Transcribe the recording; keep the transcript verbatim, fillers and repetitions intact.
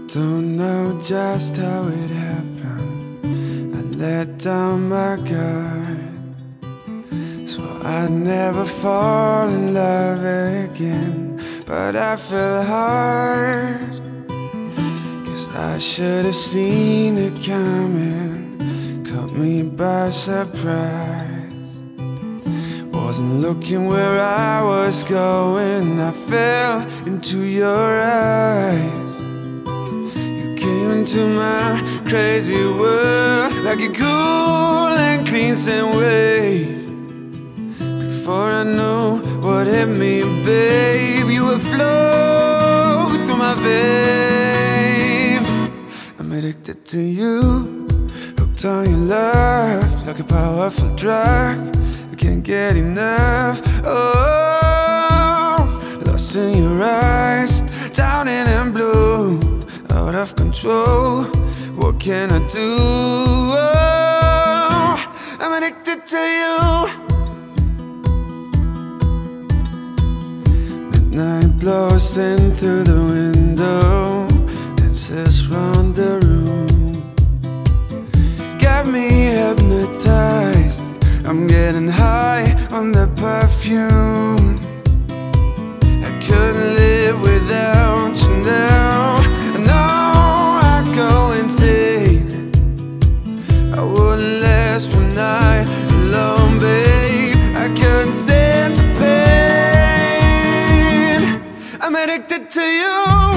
Don't know just how it happened. I let down my guard, so I'd never fall in love again. But I fell hard, 'cause I should have seen it coming. Caught me by surprise. Wasn't looking where I was going. I fell into your eyes. Came into my crazy world like a cool and clean sand wave. Before I knew what hit me, babe, you would flow through my veins. I'm addicted to you, hooked on your love, like a powerful drug. I can't get enough. Oh, lost in your eyes, drowning in blue, out of control. What can I do? Oh, I'm addicted to you. Midnight blows in through the window, dances round the room. Got me hypnotized, I'm getting high on the perfume. I couldn't live without you now. I wouldn't last one night alone, babe. I couldn't stand the pain. I'm addicted to you.